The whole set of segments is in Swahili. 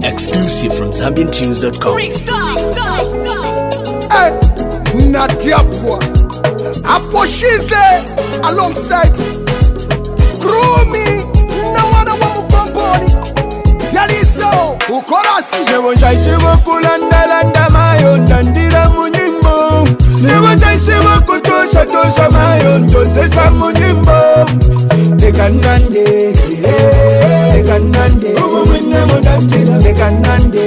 Exclusive from ZambianTunes.com. Hey, Natiapwa Aposhize alongside Groomy na mwana wa Mukomboni Daliso Ukorasi Newojaishiwa kulandalanda mayo ndandira munyimbo Newojaishiwa kutosha mayo ndosesa munyimbo Nekanande Umu mwine mondandira Nekanande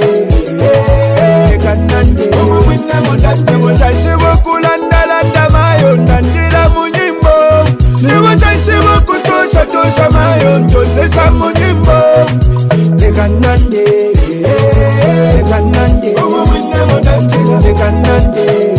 Umu mwine mondandira Newojaishiwa kulandalanda mayo ndandira munyimbo Newojaishiwa kutosha mayo ndosesa munyimbo Nekanande Umu mwine mondandira Nekanande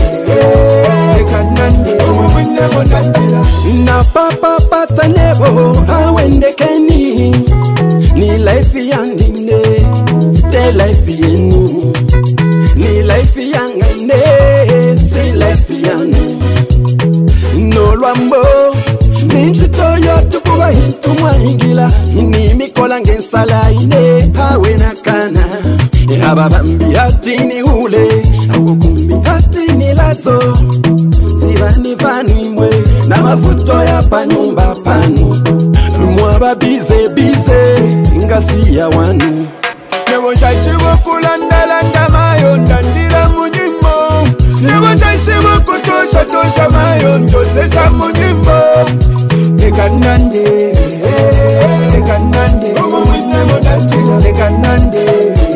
Umu mwine mondandira Na papa pata nebo awendekeni Ni life yangine Te life yenu Ni life yangine Si life yanu No lwambo Ninchitoyo tukuwa hintu mwahingila Ini mikola ngensala ine Hawe nakana Haba bambi hatini hule Akukumbi hatini lazo Sivani vanimwe Na mafuto ya panyumba panu Mwaba bize Ngasi ya wanu Newojaishiwa kulandalanda mayo ndandira munyimbo Newojaishiwa kutosha mayo ndosesa munyimbo Nekanande Umu mwine mondandira Nekanande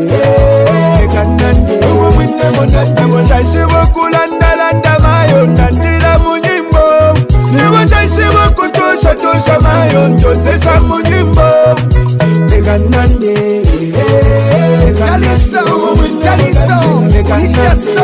Umu mwine mondandira Newojaishiwa kulandalanda mayo ndandira munyimbo Newojaishiwa kutosha mayo ndosesa munyimbo Nekanande Daliso Ishtaso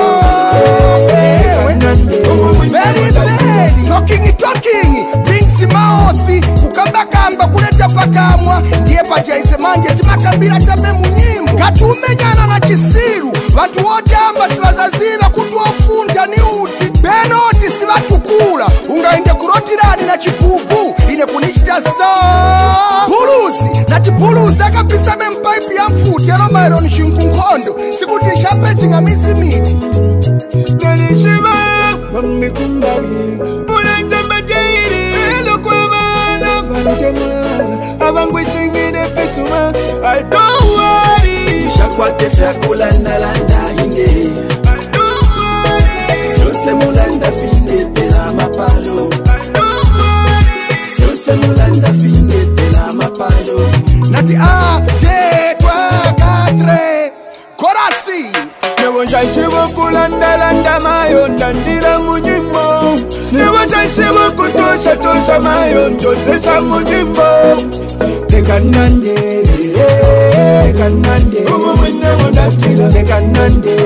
Very Talking Brings mouthi Kukambakamba kuleta pakamwa Ndiye pajaise manje Chimakambira chabe munyimbo Katumenyana na chisiru Watu wotamba siwazaziva kutuofunta ni uti Benoti sivatukula Ungainde kurotirani na chipupu Ine kunishtaso Puluzi Nati puluzi akapisa bempaipi ya mfuti Yalo maero nishingu nkondo Sikuti shapechi nga mizimiti Nalishiba Mami kumbari Unanjamba jairi Elo kwa vana Vantema Avangwe shingine pesuma I don't worry Shakwate fya kulandalanda ine I don't worry Yose mulanda fine tela mapalo I don't worry Yose mulanda fine tela mapalo Nati Tetwa katre Korasi Newojaishiwa kulandalanda mayo ndandira munyimbo Newojaishiwa kutosha mayo ndosesa munyimbo Nekanande Umu mwine mondandira Nekanande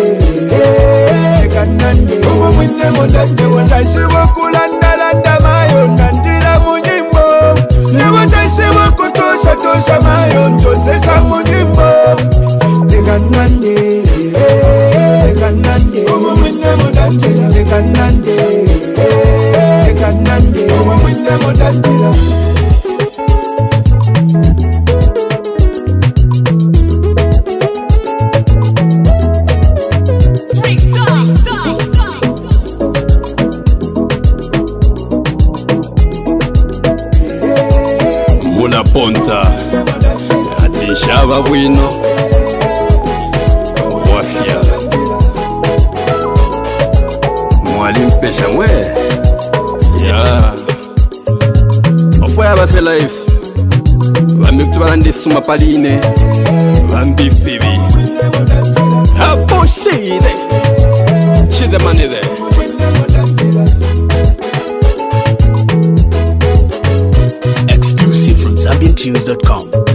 Umu mwine mondandira Newojaishiwa kulandalanda mayo ndandira munyimbo Newojaishiwa kutosha mayo ndosesa munyimbo Nekanande Umu mwine mondandira Nekanande Umu mwine mondandira Mula ponta Atinshaba bwino Wafia Mwalim pesha mwe Ya Ofwe abase life Vambi kutubalandi suma paline Vambi fibi Hapo shide She's the money there Exclusive from ZambianTunes.com.